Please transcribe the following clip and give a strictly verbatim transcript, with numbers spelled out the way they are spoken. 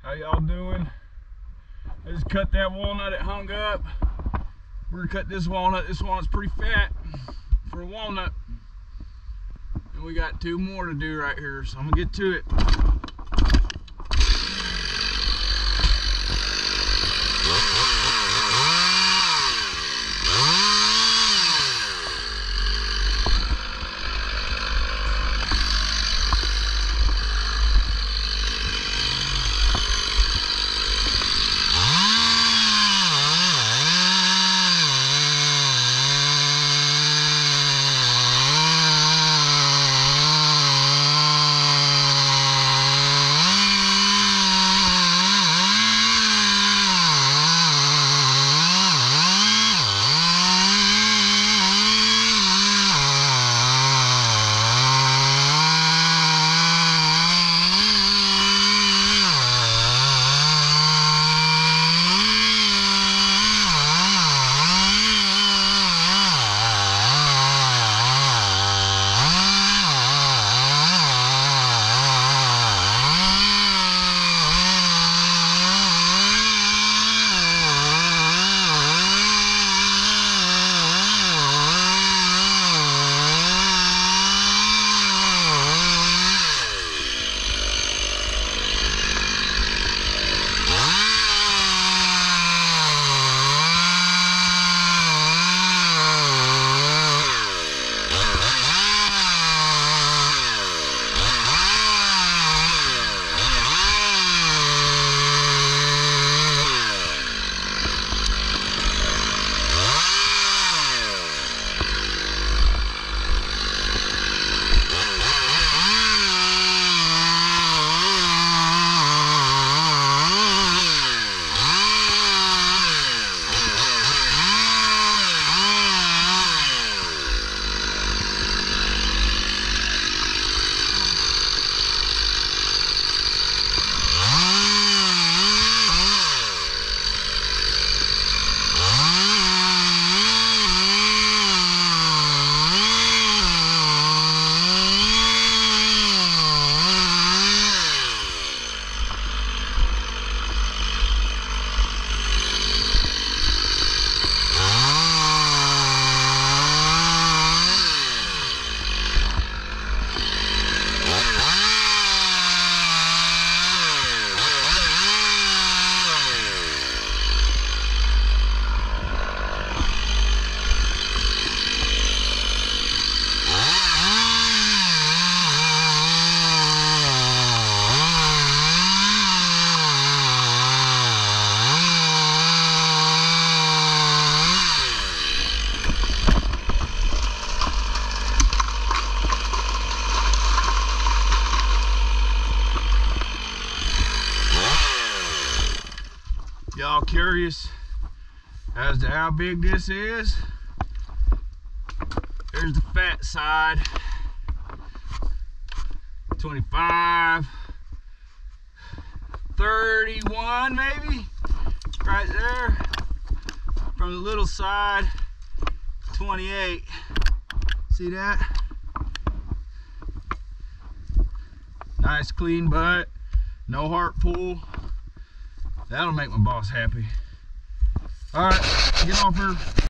How y'all doing? I just cut that walnut, it hung up. We're gonna cut this walnut. This walnut's pretty fat for a walnut. And we got two more to do right here, so I'm gonna get to it. Y'all curious as to how big this is? There's the fat side, twenty-five, thirty-one maybe, right there. From the little side, twenty-eight. See that? Nice clean butt, no heart pull. That'll make my boss happy. All right, get off her.